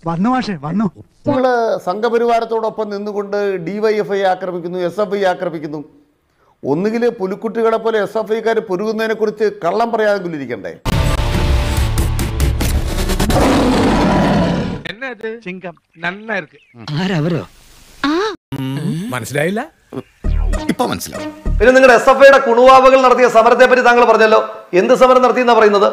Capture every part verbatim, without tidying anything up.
വന്നു മാഷേ വന്നു. നിങ്ങള് സംഘപരിവാരത്തോടൊപ്പം നിന്നുകൊണ്ട് ഡിവൈഎഫ്ഐ ആക്രമിക്കുന്നു, എസ് എഫ് ഐ ആക്രമിക്കുന്നു. ഒന്നുകിൽ പുലിക്കുട്ടികളെ പോലെ എസ് എഫ് ഐക്കാർ പൊരുകുന്നതിനെ കുറിച്ച് കള്ളം പറയാതെങ്കിലും ഇരിക്കണ്ടേ? മനസ്സിലായില്ല, ഇപ്പൊ മനസ്സിലാവും. പിന്നെ നിങ്ങളുടെ എസ് എഫ് ഐയുടെ കുണുവാവകൾ നടത്തിയ സമരത്തെ പറ്റി താങ്കൾ പറഞ്ഞല്ലോ. എന്ത് സമരം നടത്തി എന്നാ പറയുന്നത്?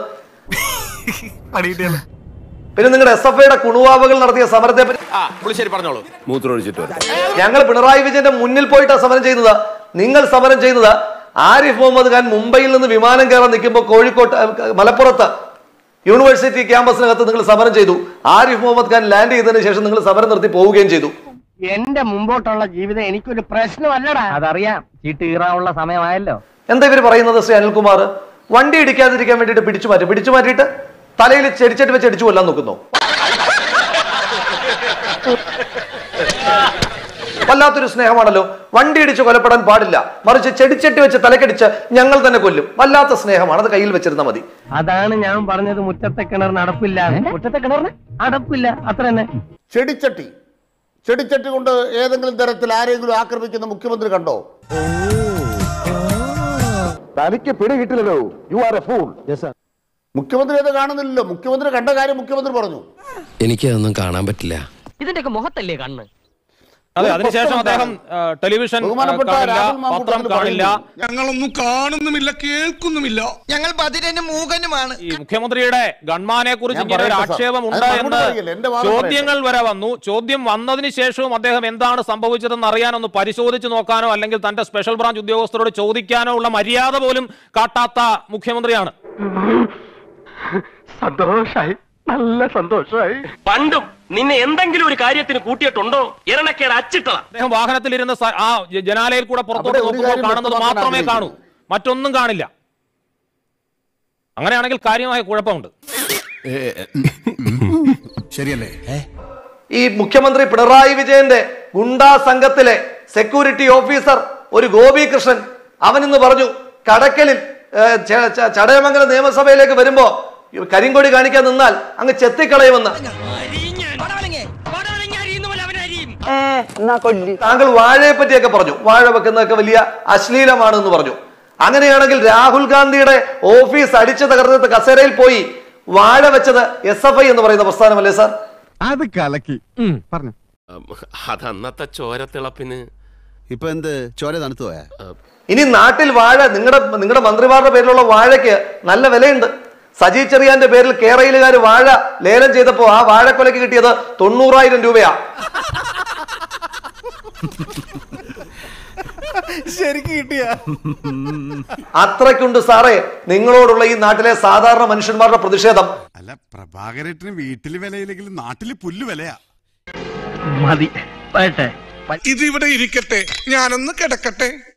പിന്നെ നിങ്ങളുടെ എസ് എഫ് ഐയുടെ കുണുവാവകൾ നടത്തിയ സമരത്തെ പറ്റി പറഞ്ഞോളൂ. ഞങ്ങൾ പിണറായി വിജയന്റെ മുന്നിൽ പോയിട്ടാണ് സമരം ചെയ്യുന്നത്. നിങ്ങൾ സമരം ചെയ്യുന്നത് ആരിഫ് മുഹമ്മദ് ഖാൻ മുംബൈയിൽ നിന്ന് വിമാനം കയറാൻ നിൽക്കുമ്പോൾ കോഴിക്കോട്ട് മലപ്പുറത്ത് യൂണിവേഴ്സിറ്റി ക്യാമ്പസിനകത്ത് നിങ്ങൾ സമരം ചെയ്തു. ആരിഫ് മുഹമ്മദ് ഖാൻ ലാൻഡ് ചെയ്തതിനു ശേഷം നിങ്ങൾ സമരം നിർത്തി പോവുകയും ചെയ്തു. എന്റെ മുമ്പോട്ടുള്ള ജീവിതം എനിക്കൊരു പ്രശ്നമല്ലടാ. അതറിയാം, ചീട്ട് കീറാനുള്ള സമയമായല്ലോ. എന്താ ഇവര് പറയുന്നത്? ശ്രീ അനിൽകുമാർ വണ്ടി ഇടിക്കാതിരിക്കാൻ വേണ്ടിയിട്ട് പിടിച്ചു മാറ്റി പിടിച്ചു മാറ്റിയിട്ട് തലയിൽ ചെടിച്ചട്ടി വെച്ച് അടിച്ചു കൊല്ലാൻ നോക്കുന്നു. വല്ലാത്തൊരു സ്നേഹമാണല്ലോ. വണ്ടി ഇടിച്ച് കൊലപ്പെടാൻ പാടില്ല, മറിച്ച് ചെടിച്ചട്ടി വെച്ച് തലക്കടിച്ച് ഞങ്ങൾ തന്നെ കൊല്ലും. വല്ലാത്ത സ്നേഹമാണ്. അത് കയ്യിൽ വെച്ചിരുന്നാൽ മതി. അതാണ് ഞാൻ പറഞ്ഞത്, മുറ്റത്തെ കിണറിന് അടപ്പില്ല. മുറ്റത്തെ കിണറിന് അടപ്പില്ല, അത്ര തന്നെ. ചെടിച്ചട്ടി ചെടിച്ചട്ടി കൊണ്ട് ഏതെങ്കിലും തരത്തിൽ ആരെങ്കിലും ആക്രമിക്കുന്ന മുഖ്യമന്ത്രി കണ്ടോ? തനിക്ക് പിടി കിട്ടില്ലല്ലോ. You are a fool. മുഖ്യമന്ത്രി അത് കാണുന്നില്ലല്ലോ. മുഖ്യമന്ത്രി കണ്ട കാര്യം മുഖ്യമന്ത്രി പറഞ്ഞു. എനിക്കതൊന്നും കാണാൻ പറ്റില്ല. ഇതിന്റെയൊക്കെ മുഖത്തല്ലേ കണ്ണ്? അതെ, അതിനുശേഷം അദ്ദേഹം ടെലിവിഷൻ കാണില്ല, പത്രം കാണില്ല, ഞങ്ങളൊന്നും കാണുന്നുമില്ല, കേൾക്കുന്നുമില്ല, ഞങ്ങൾ ബധിരനും മൂകനുമാണ്. ഈ മുഖ്യമന്ത്രിയുടെ ഗൺമാനെ കുറിച്ച് ഇങ്ങനെ ഒരു ആക്ഷേപം ഉണ്ട് എന്ന് ചോദ്യങ്ങൾ വരെ വന്നു. ചോദ്യം വന്നതിന് ശേഷവും അദ്ദേഹം എന്താണ് സംഭവിച്ചതെന്ന് അറിയാനൊന്ന് പരിശോധിച്ച് നോക്കാനോ അല്ലെങ്കിൽ തന്റെ സ്പെഷ്യൽ ബ്രാഞ്ച് ഉദ്യോഗസ്ഥരോട് ചോദിക്കാനോ ഉള്ള മര്യാദ പോലും കാട്ടാത്ത മുഖ്യമന്ത്രിയാണ്. സന്തോഷായി, നല്ല സന്തോഷായി. പണ്ടും നിന്നെ എന്തെങ്കിലും ഒരു കാര്യത്തിന് കൂട്ടിയിട്ടുണ്ടോ? ഇരണക്കേട് അച്ചിട്ട. അദ്ദേഹം വാഹനത്തിലിരുന്ന് ആ ജനാലയിൽ കൂടെ പുറത്തോട്ട് നോക്കുമ്പോൾ കാണുന്നത് മാത്രമേ കാണൂ, മറ്റൊന്നും കാണില്ല. അങ്ങനെയാണെങ്കിൽ കാര്യമായ കുഴപ്പമുണ്ട്. ശരിയല്ലേ? ഈ മുഖ്യമന്ത്രി പിണറായി വിജയന്റെ ഗുണ്ടാ സംഘത്തിലെ സെക്യൂരിറ്റി ഓഫീസർ ഒരു ഗോപികൃഷ്ണൻ അവനിന്ന് പറഞ്ഞു കടക്കലിൽ ചടയമംഗലം നിയമസഭയിലേക്ക് വരുമ്പോ കരിങ്കൊടി കാണിക്കാൻ നിന്നാൽ അങ്ങ് ചെത്തിക്കളയുമെന്ന്. താങ്കൾ വാഴയെ പറ്റിയൊക്കെ പറഞ്ഞു. വാഴ വെക്കുന്നതൊക്കെ വലിയ അശ്ലീലമാണ് എന്ന് പറഞ്ഞു. അങ്ങനെയാണെങ്കിൽ രാഹുൽ ഗാന്ധിയുടെ ഓഫീസ് അടിച്ചു തകർത്ത് കസേരയിൽ പോയി വാഴ വെച്ചത് എസ് എഫ് ഐ എന്ന് പറയുന്ന പ്രസ്ഥാനമല്ലേ സാർ? അത് കലക്കി പറഞ്ഞു. അതന്നത്തെ ചോരത്തിളപ്പിന് ഇപ്പൊ എന്ത് ചോര തണുത്തു പോയാ? ഇനി നാട്ടിൽ വാഴ നിങ്ങളുടെ നിങ്ങളുടെ മന്ത്രിമാരുടെ പേരിലുള്ള വാഴയ്ക്ക് നല്ല വിലയുണ്ട്. സജി ചെറിയാന്റെ പേരിൽ കേരളയിലുകാർ വാഴ ലേലം ചെയ്തപ്പോ ആ വാഴക്കൊലയ്ക്ക് കിട്ടിയത് തൊണ്ണൂറായിരം രൂപയാ. ശരിക്കും കിട്ടിയ അത്രയ്ക്കുണ്ട് സാറേ നിങ്ങളോടുള്ള ഈ നാട്ടിലെ സാധാരണ മനുഷ്യന്മാരുടെ പ്രതിഷേധം. അല്ല, പ്രഭാകരേട്ടന് വീട്ടില് വിലയില്ലെങ്കിലും നാട്ടില് പുല്ല് വിലയാ. മതി, ഇത് ഇവിടെ ഇരിക്കട്ടെ, ഞാനൊന്ന് കിടക്കട്ടെ.